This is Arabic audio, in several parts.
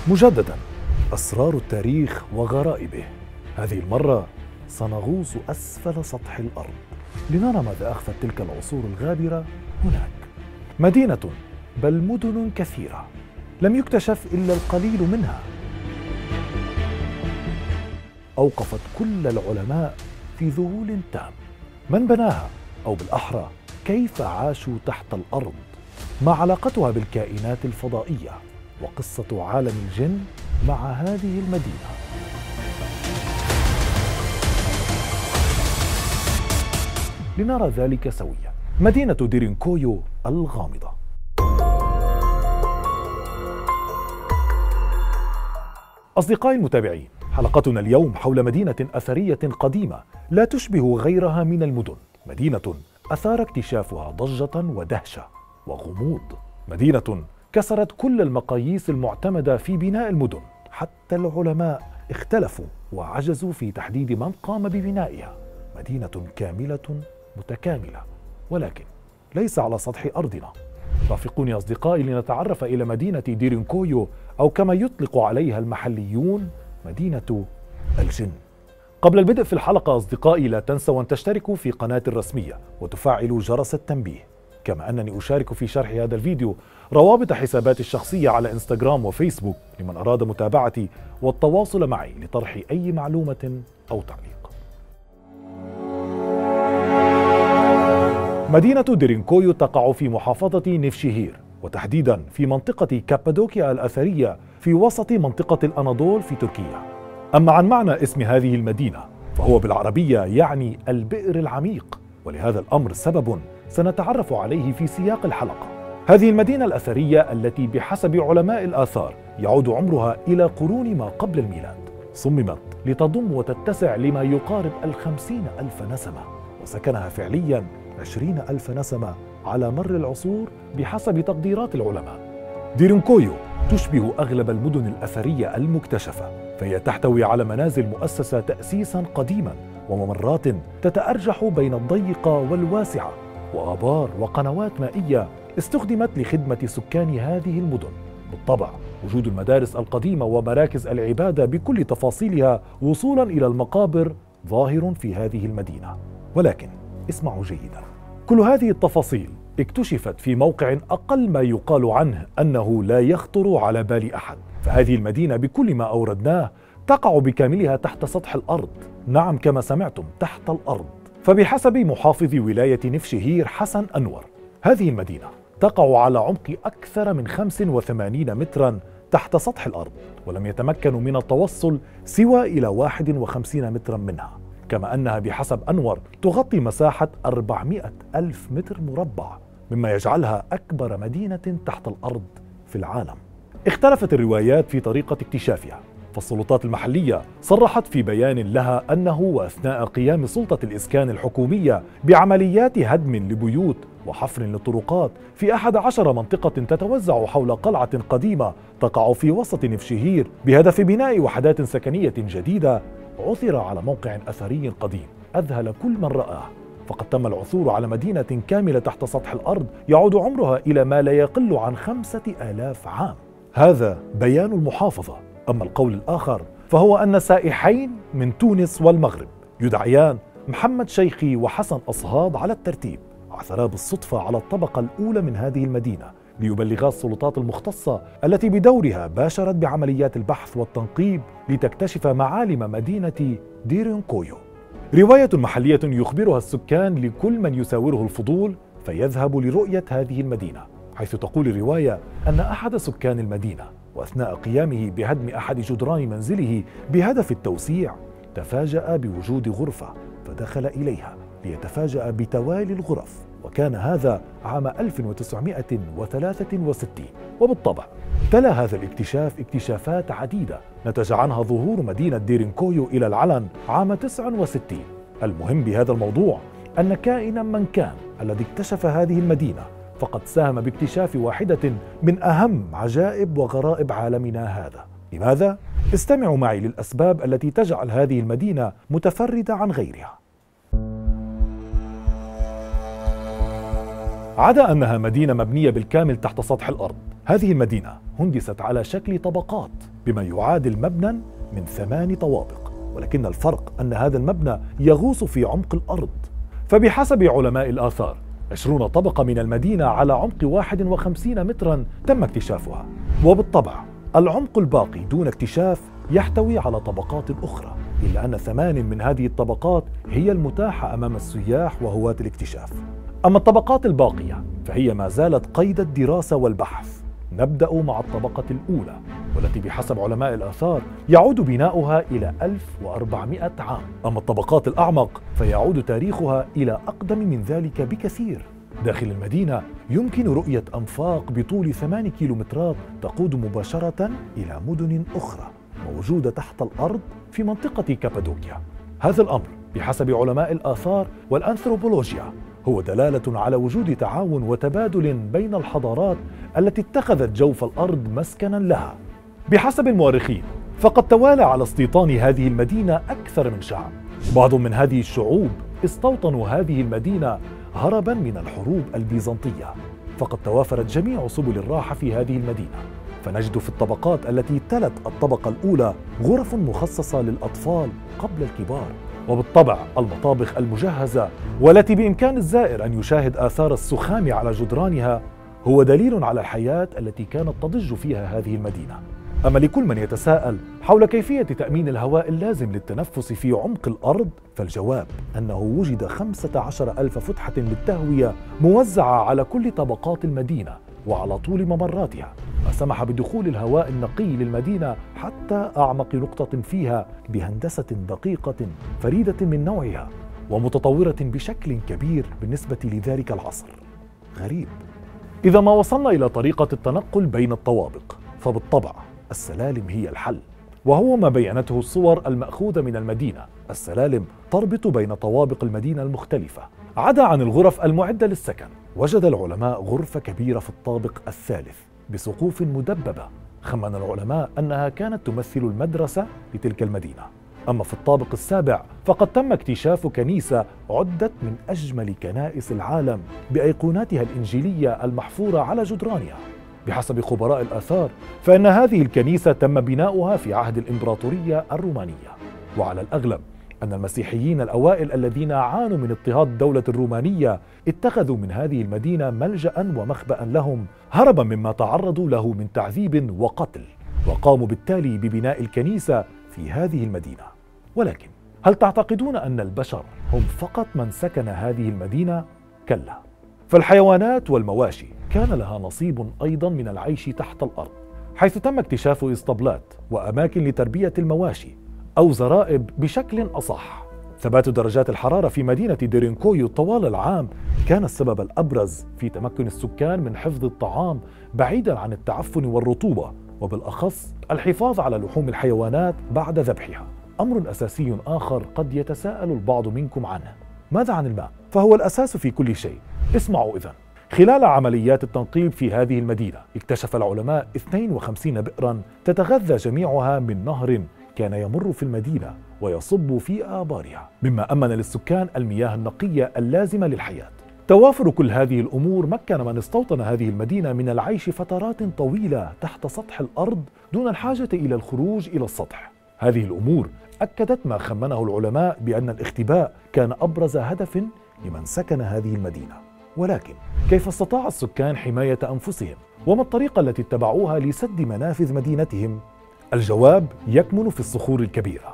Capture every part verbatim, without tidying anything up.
مجددا أسرار التاريخ وغرائبه. هذه المرة سنغوص أسفل سطح الأرض لنرى ماذا أخفت تلك العصور الغابرة هناك. مدينة بل مدن كثيرة لم يكتشف إلا القليل منها، أوقفت كل العلماء في ذهول تام. من بناها؟ أو بالأحرى كيف عاشوا تحت الأرض؟ ما علاقتها بالكائنات الفضائية؟ وقصة عالم الجن مع هذه المدينة. لنرى ذلك سويا. مدينة ديرينكويو الغامضة. أصدقائي المتابعين، حلقتنا اليوم حول مدينة أثرية قديمة لا تشبه غيرها من المدن، مدينة أثار اكتشافها ضجة ودهشة وغموض، مدينة كسرت كل المقاييس المعتمدة في بناء المدن، حتى العلماء اختلفوا وعجزوا في تحديد من قام ببنائها. مدينة كاملة متكاملة، ولكن ليس على سطح أرضنا. رافقوني أصدقائي لنتعرف إلى مدينة ديرينكويو، أو كما يطلق عليها المحليون مدينة الجن. قبل البدء في الحلقة أصدقائي، لا تنسوا أن تشتركوا في قناتي الرسمية وتفعلوا جرس التنبيه، كما أنني أشارك في شرح هذا الفيديو روابط حساباتي الشخصية على إنستغرام وفيسبوك لمن أراد متابعتي والتواصل معي لطرح أي معلومة أو تعليق. مدينة ديرينكويو تقع في محافظة نفشهير، وتحديدا في منطقة كابادوكيا الأثرية في وسط منطقة الأناضول في تركيا. أما عن معنى اسم هذه المدينة فهو بالعربية يعني البئر العميق، ولهذا الأمر سبب سنتعرف عليه في سياق الحلقة. هذه المدينة الأثرية التي بحسب علماء الآثار يعود عمرها إلى قرون ما قبل الميلاد، صممت لتضم وتتسع لما يقارب الخمسين ألف نسمة، وسكنها فعليا عشرين ألف نسمة على مر العصور بحسب تقديرات العلماء. ديرينكويو تشبه أغلب المدن الأثرية المكتشفة، فهي تحتوي على منازل مؤسسة تأسيسا قديما، وممرات تتأرجح بين الضيقة والواسعة، وآبار وقنوات مائية استخدمت لخدمة سكان هذه المدن. بالطبع وجود المدارس القديمة ومراكز العبادة بكل تفاصيلها وصولا إلى المقابر ظاهر في هذه المدينة. ولكن اسمعوا جيدا، كل هذه التفاصيل اكتشفت في موقع أقل ما يقال عنه أنه لا يخطر على بال أحد. فهذه المدينة بكل ما أوردناه تقع بكاملها تحت سطح الأرض، نعم كما سمعتم تحت الأرض. فبحسب محافظ ولاية نفشهير حسن أنور، هذه المدينة تقع على عمق أكثر من خمسة وثمانين مترا تحت سطح الأرض، ولم يتمكنوا من التوصل سوى إلى واحد وخمسين مترا منها، كما أنها بحسب أنور تغطي مساحة أربعمائة ألف متر مربع، مما يجعلها أكبر مدينة تحت الأرض في العالم. اختلفت الروايات في طريقة اكتشافها، فالسلطات المحلية صرحت في بيان لها أنه وأثناء قيام سلطة الإسكان الحكومية بعمليات هدم لبيوت وحفر للطرقات في أحد عشر منطقة تتوزع حول قلعة قديمة تقع في وسط نفشهير بهدف بناء وحدات سكنية جديدة، عثر على موقع أثري قديم أذهل كل من رآه. فقد تم العثور على مدينة كاملة تحت سطح الأرض يعود عمرها إلى ما لا يقل عن خمسة آلاف عام. هذا بيان المحافظة. أما القول الآخر فهو أن سائحين من تونس والمغرب يدعيان محمد شيخي وحسن أصهاب على الترتيب عثرا بالصدفة على الطبقة الأولى من هذه المدينة ليبلغا السلطات المختصة التي بدورها باشرت بعمليات البحث والتنقيب لتكتشف معالم مدينة ديرينكويو. رواية محلية يخبرها السكان لكل من يساوره الفضول فيذهب لرؤية هذه المدينة، حيث تقول الرواية أن أحد سكان المدينة وأثناء قيامه بهدم أحد جدران منزله بهدف التوسيع تفاجأ بوجود غرفة، فدخل إليها ليتفاجأ بتوالي الغرف، وكان هذا عام ألف وتسعمائة وثلاثة وستين. وبالطبع تلا هذا الاكتشاف اكتشافات عديدة نتج عنها ظهور مدينة ديرينكويو إلى العلن عام تسعة وستين. المهم بهذا الموضوع أن كائنا من كان الذي اكتشف هذه المدينة فقد ساهم باكتشاف واحدة من أهم عجائب وغرائب عالمنا هذا. لماذا؟ استمعوا معي للأسباب التي تجعل هذه المدينة متفردة عن غيرها. عدا أنها مدينة مبنية بالكامل تحت سطح الأرض، هذه المدينة هندست على شكل طبقات بما يعادل مبنى من ثمان طوابق، ولكن الفرق أن هذا المبنى يغوص في عمق الأرض. فبحسب علماء الآثار عشرون طبقة من المدينة على عمق واحد وخمسين مترا تم اكتشافها، وبالطبع العمق الباقي دون اكتشاف يحتوي على طبقات أخرى، إلا أن ثمان من هذه الطبقات هي المتاحة أمام السياح وهواة الاكتشاف. أما الطبقات الباقية فهي ما زالت قيد الدراسة والبحث. نبدأ مع الطبقة الأولى، والتي بحسب علماء الآثار يعود بناؤها إلى ألف وأربعمائة عام. أما الطبقات الأعمق فيعود تاريخها إلى أقدم من ذلك بكثير. داخل المدينة يمكن رؤية أنفاق بطول ثمانية كيلومترات تقود مباشرة إلى مدن أخرى موجودة تحت الأرض في منطقة كابادوكيا. هذا الأمر بحسب علماء الآثار والأنثروبولوجيا هو دلالة على وجود تعاون وتبادل بين الحضارات التي اتخذت جوف الأرض مسكنا لها. بحسب المؤرخين فقد توالى على استيطان هذه المدينة أكثر من شعب. بعض من هذه الشعوب استوطنوا هذه المدينة هربا من الحروب البيزنطية، فقد توافرت جميع سبل الراحة في هذه المدينة. فنجد في الطبقات التي تلت الطبقة الأولى غرف مخصصة للأطفال قبل الكبار، وبالطبع المطابخ المجهزة والتي بإمكان الزائر أن يشاهد آثار السخام على جدرانها هو دليل على الحياة التي كانت تضج فيها هذه المدينة. أما لكل من يتساءل حول كيفية تأمين الهواء اللازم للتنفس في عمق الأرض فالجواب أنه وجد خمسة عشر ألف فتحة للتهوية موزعة على كل طبقات المدينة وعلى طول ممراتها، ما سمح بدخول الهواء النقي للمدينة حتى أعمق نقطة فيها بهندسة دقيقة فريدة من نوعها ومتطورة بشكل كبير بالنسبة لذلك العصر. غريب. إذا ما وصلنا إلى طريقة التنقل بين الطوابق فبالطبع السلالم هي الحل، وهو ما بينته الصور المأخوذة من المدينة. السلالم تربط بين طوابق المدينة المختلفة. عدا عن الغرف المعدة للسكن، وجد العلماء غرفة كبيرة في الطابق الثالث بسقوف مدببة. خمن العلماء أنها كانت تمثل المدرسة لتلك المدينة. أما في الطابق السابع فقد تم اكتشاف كنيسة عدت من أجمل كنائس العالم بأيقوناتها الإنجيلية المحفورة على جدرانها. بحسب خبراء الآثار فإن هذه الكنيسة تم بناؤها في عهد الإمبراطورية الرومانية، وعلى الأغلب أن المسيحيين الأوائل الذين عانوا من اضطهاد الدولة الرومانية اتخذوا من هذه المدينة ملجأ ومخبأ لهم هربا مما تعرضوا له من تعذيب وقتل، وقاموا بالتالي ببناء الكنيسة في هذه المدينة. ولكن هل تعتقدون أن البشر هم فقط من سكن هذه المدينة؟ كلا، فالحيوانات والمواشي كان لها نصيب أيضا من العيش تحت الأرض، حيث تم اكتشاف إسطبلات وأماكن لتربية المواشي أو زرائب بشكل أصح. ثبات درجات الحرارة في مدينة ديرينكويو طوال العام كان السبب الأبرز في تمكن السكان من حفظ الطعام بعيدا عن التعفن والرطوبة، وبالأخص الحفاظ على لحوم الحيوانات بعد ذبحها. أمر أساسي آخر قد يتساءل البعض منكم عنه: ماذا عن الماء؟ فهو الأساس في كل شيء. اسمعوا إذن. خلال عمليات التنقيب في هذه المدينة اكتشف العلماء اثنين وخمسين بئرا تتغذى جميعها من نهر كان يمر في المدينة ويصب في آبارها، مما أمن للسكان المياه النقية اللازمة للحياة. توافر كل هذه الأمور مكن من استوطن هذه المدينة من العيش فترات طويلة تحت سطح الأرض دون الحاجة إلى الخروج إلى السطح. هذه الأمور أكدت ما خمنه العلماء بأن الاختباء كان أبرز هدف لمن سكن هذه المدينة. ولكن كيف استطاع السكان حماية أنفسهم؟ وما الطريقة التي اتبعوها لسد منافذ مدينتهم؟ الجواب يكمن في الصخور الكبيرة.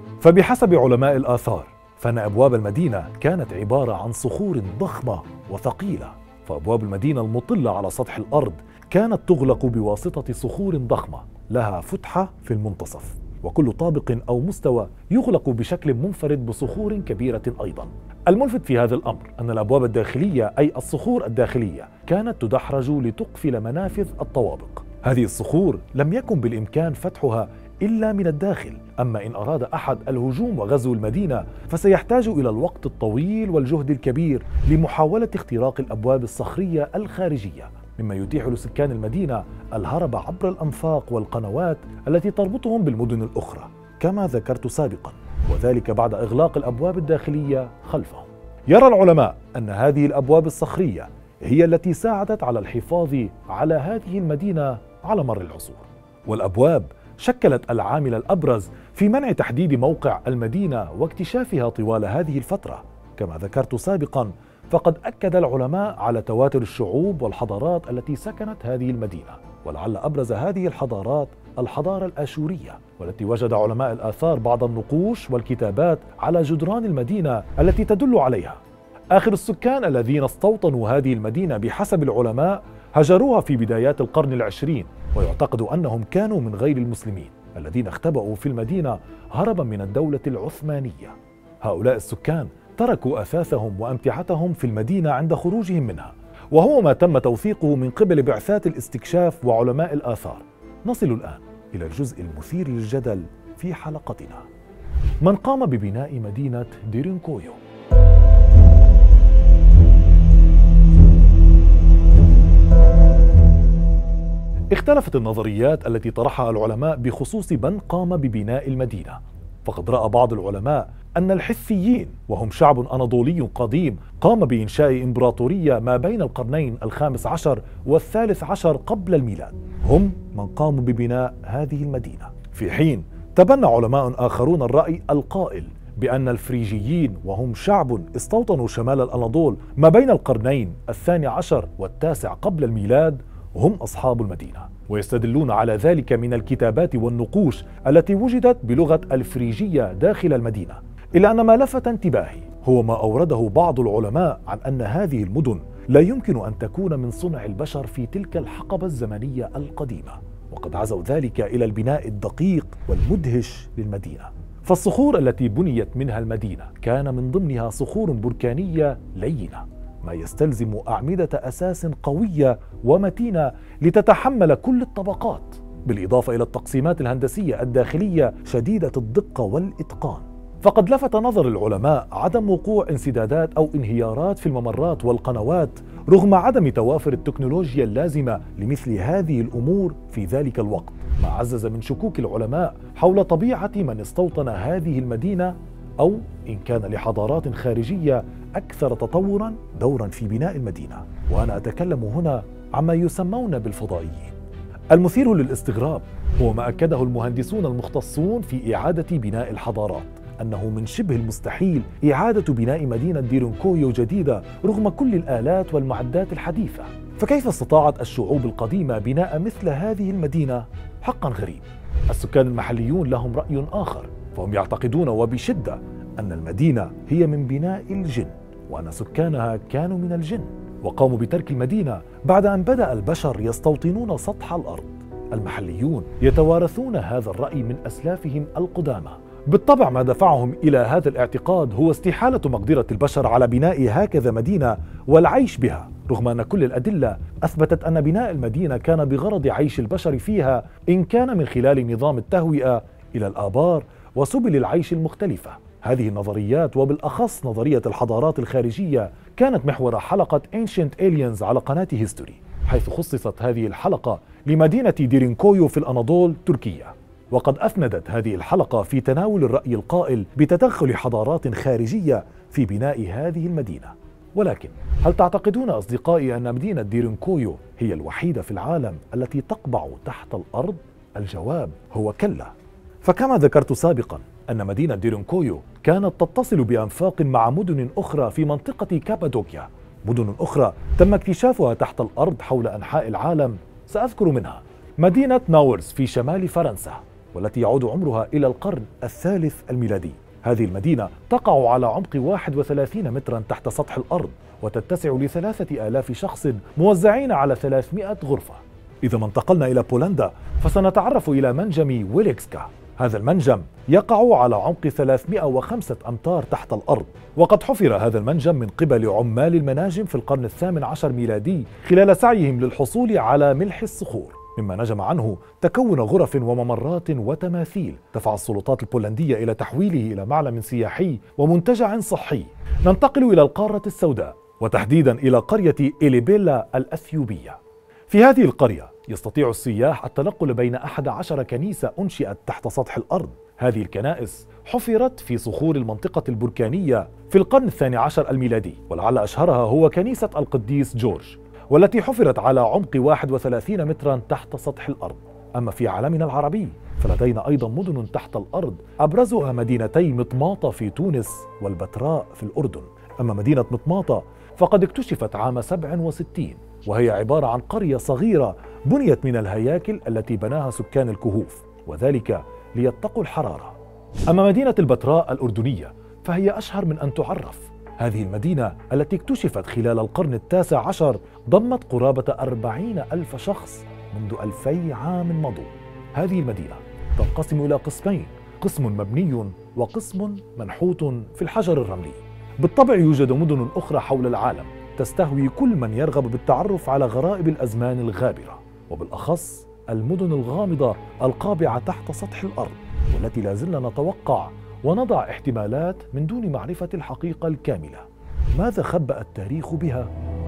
فبحسب علماء الآثار فإن أبواب المدينة كانت عبارة عن صخور ضخمة وثقيلة، فأبواب المدينة المطلة على سطح الأرض كانت تغلق بواسطة صخور ضخمة لها فتحة في المنتصف، وكل طابق أو مستوى يغلق بشكل منفرد بصخور كبيرة أيضا. الملفت في هذا الأمر أن الأبواب الداخلية أي الصخور الداخلية كانت تدحرج لتقفل منافذ الطوابق. هذه الصخور لم يكن بالإمكان فتحها إلا من الداخل، أما إن أراد أحد الهجوم وغزو المدينة فسيحتاج إلى الوقت الطويل والجهد الكبير لمحاولة اختراق الأبواب الصخرية الخارجية، مما يتيح لسكان المدينة الهرب عبر الأنفاق والقنوات التي تربطهم بالمدن الأخرى كما ذكرت سابقا، وذلك بعد إغلاق الأبواب الداخلية خلفهم. يرى العلماء أن هذه الأبواب الصخرية هي التي ساعدت على الحفاظ على هذه المدينة على مر العصور، والأبواب شكلت العامل الأبرز في منع تحديد موقع المدينة واكتشافها طوال هذه الفترة. كما ذكرت سابقا، فقد أكد العلماء على تواتر الشعوب والحضارات التي سكنت هذه المدينة، ولعل أبرز هذه الحضارات الحضارة الآشورية، والتي وجد علماء الآثار بعض النقوش والكتابات على جدران المدينة التي تدل عليها. آخر السكان الذين استوطنوا هذه المدينة بحسب العلماء هجروها في بدايات القرن العشرين، ويعتقد أنهم كانوا من غير المسلمين الذين اختبأوا في المدينة هربا من الدولة العثمانية. هؤلاء السكان تركوا أثاثهم وأمتعتهم في المدينة عند خروجهم منها، وهو ما تم توثيقه من قبل بعثات الاستكشاف وعلماء الآثار. نصل الآن إلى الجزء المثير للجدل في حلقتنا: من قام ببناء مدينة ديرينكويو؟ اختلفت النظريات التي طرحها العلماء بخصوص من قام ببناء المدينة، فقد رأى بعض العلماء أن الحثيين، وهم شعب أناضولي قديم قام بإنشاء إمبراطورية ما بين القرنين الخامس عشر والثالث عشر قبل الميلاد، هم من قاموا ببناء هذه المدينة. في حين تبنى علماء آخرون الرأي القائل بأن الفريجيين، وهم شعب استوطنوا شمال الأناضول ما بين القرنين الثاني عشر والتاسع قبل الميلاد، هم أصحاب المدينة، ويستدلون على ذلك من الكتابات والنقوش التي وجدت بلغة الفريجية داخل المدينة. إلا أن ما لفت انتباهي هو ما أورده بعض العلماء عن أن هذه المدن لا يمكن أن تكون من صنع البشر في تلك الحقبة الزمنية القديمة، وقد عزوا ذلك إلى البناء الدقيق والمدهش للمدينة. فالصخور التي بنيت منها المدينة كان من ضمنها صخور بركانية لينة، ما يستلزم أعمدة أساس قوية ومتينة لتتحمل كل الطبقات، بالإضافة إلى التقسيمات الهندسية الداخلية شديدة الدقة والإتقان. فقد لفت نظر العلماء عدم وقوع انسدادات أو انهيارات في الممرات والقنوات رغم عدم توافر التكنولوجيا اللازمة لمثل هذه الأمور في ذلك الوقت، ما عزز من شكوك العلماء حول طبيعة من استوطن هذه المدينة، أو إن كان لحضارات خارجية أكثر تطوراً دورا في بناء المدينة. وأنا أتكلم هنا عما يسمون بالفضائيين. المثير للاستغراب هو ما أكده المهندسون المختصون في إعادة بناء الحضارات، أنه من شبه المستحيل إعادة بناء مدينة ديرينكويو جديدة رغم كل الآلات والمعدات الحديثة. فكيف استطاعت الشعوب القديمة بناء مثل هذه المدينة؟ حقا غريب. السكان المحليون لهم رأي آخر، فهم يعتقدون وبشدة أن المدينة هي من بناء الجن، وأن سكانها كانوا من الجن وقاموا بترك المدينة بعد أن بدأ البشر يستوطنون سطح الأرض. المحليون يتوارثون هذا الرأي من أسلافهم القدامى. بالطبع ما دفعهم إلى هذا الاعتقاد هو استحالة مقدرة البشر على بناء هكذا مدينة والعيش بها، رغم أن كل الأدلة أثبتت أن بناء المدينة كان بغرض عيش البشر فيها، إن كان من خلال نظام التهوئة إلى الآبار وسبل العيش المختلفة. هذه النظريات، وبالأخص نظرية الحضارات الخارجية، كانت محور حلقة Ancient Aliens على قناة هيستوري، حيث خصصت هذه الحلقة لمدينة ديرينكويو في الأناضول تركيا. وقد أفندت هذه الحلقة في تناول الرأي القائل بتدخل حضارات خارجية في بناء هذه المدينة. ولكن هل تعتقدون أصدقائي أن مدينة ديرينكويو هي الوحيدة في العالم التي تقبع تحت الأرض؟ الجواب هو كلا. فكما ذكرت سابقا أن مدينة ديرينكويو كانت تتصل بأنفاق مع مدن أخرى في منطقة كابادوكيا، مدن أخرى تم اكتشافها تحت الأرض حول أنحاء العالم. سأذكر منها مدينة ناورز في شمال فرنسا، والتي يعود عمرها إلى القرن الثالث الميلادي. هذه المدينة تقع على عمق واحد وثلاثين مترا تحت سطح الأرض، وتتسع لثلاثة آلاف شخص موزعين على ثلاثمائة غرفة. إذا ما انتقلنا إلى بولندا فسنتعرف إلى منجم ويليكسكا. هذا المنجم يقع على عمق ثلاثمائة وخمسة أمتار تحت الأرض، وقد حفر هذا المنجم من قبل عمال المناجم في القرن الثامن عشر ميلادي خلال سعيهم للحصول على ملح الصخور، مما نجم عنه تكون غرف وممرات وتماثيل دفع السلطات البولندية إلى تحويله إلى معلم سياحي ومنتجع صحي. ننتقل إلى القارة السوداء، وتحديدا إلى قرية إليبيلا الأثيوبية. في هذه القرية يستطيع السياح التنقل بين أحد عشر كنيسة أنشئت تحت سطح الأرض. هذه الكنائس حفرت في صخور المنطقة البركانية في القرن الثاني عشر الميلادي، ولعل أشهرها هو كنيسة القديس جورج، والتي حفرت على عمق واحد وثلاثين مترا تحت سطح الأرض. أما في عالمنا العربي فلدينا أيضا مدن تحت الأرض، أبرزها مدينتي مطماطة في تونس والبتراء في الأردن. أما مدينة مطماطة فقد اكتشفت عام سبع وستين، وهي عبارة عن قرية صغيرة بنيت من الهياكل التي بناها سكان الكهوف، وذلك ليتقوا الحرارة. أما مدينة البتراء الأردنية فهي أشهر من أن تعرف. هذه المدينة التي اكتشفت خلال القرن التاسع عشر ضمت قرابة أربعين ألف شخص منذ ألفي عام مضوا. هذه المدينة تنقسم إلى قسمين، قسم مبني وقسم منحوت في الحجر الرملي. بالطبع يوجد مدن أخرى حول العالم تستهوي كل من يرغب بالتعرف على غرائب الأزمان الغابرة، وبالأخص المدن الغامضة القابعة تحت سطح الأرض، والتي لا زلنا نتوقع ونضع احتمالات من دون معرفة الحقيقة الكاملة. ماذا خبأ التاريخ بها؟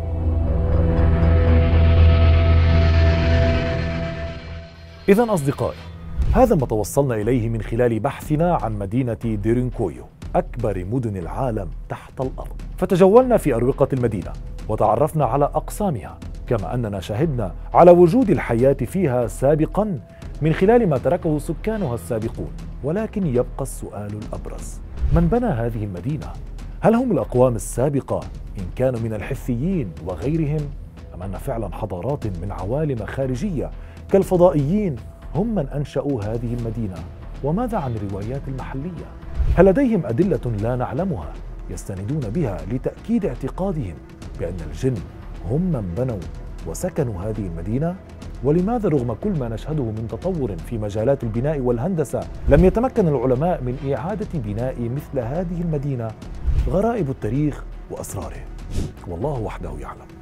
إذن أصدقائي، هذا ما توصلنا إليه من خلال بحثنا عن مدينة ديرينكويو، أكبر مدن العالم تحت الأرض. فتجولنا في أروقة المدينة وتعرفنا على أقسامها، كما أننا شهدنا على وجود الحياة فيها سابقاً من خلال ما تركه سكانها السابقون. ولكن يبقى السؤال الأبرز: من بنى هذه المدينة؟ هل هم الأقوام السابقة إن كانوا من الحثيين وغيرهم، أم أن فعلا حضارات من عوالم خارجية كالفضائيين هم من أنشأوا هذه المدينة؟ وماذا عن الروايات المحلية؟ هل لديهم أدلة لا نعلمها يستندون بها لتأكيد اعتقادهم بأن الجن هم من بنوا وسكنوا هذه المدينة؟ ولماذا رغم كل ما نشهده من تطور في مجالات البناء والهندسة لم يتمكن العلماء من إعادة بناء مثل هذه المدينة؟ غرائب التاريخ وأسراره والله وحده يعلم.